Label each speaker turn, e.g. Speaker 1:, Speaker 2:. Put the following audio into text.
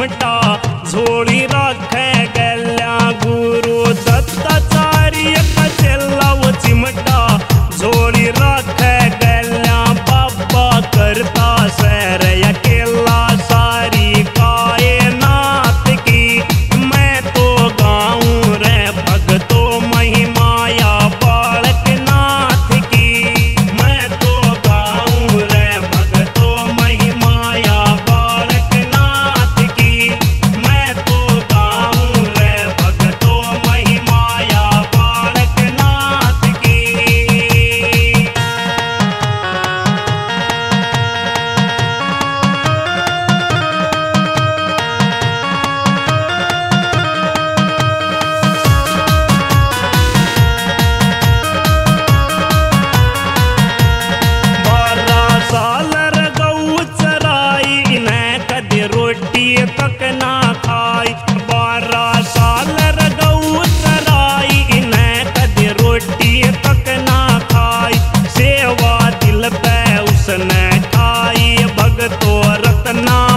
Speaker 1: चिमटा झोली राखे गल्या गुरु दत्ताचार्य कचेलाव चिमटा झोली राखे गल्या बाबा करता सैर अकेला सारी कायनात की। मैं तो गाऊं रे भगतो महिमाया बालक नाथ की। मैं तो गाऊं रे भगतो महिमाया बालक नाथ की। मैं तो गाऊं रे भगतो महिमाया बालक नाथ की। रोटी तक ना खाई 12 साल गऊ चराई इन्हें कदे रोटी तक ना खाई। सेवा दिल पे उसने खाई भगतो रतना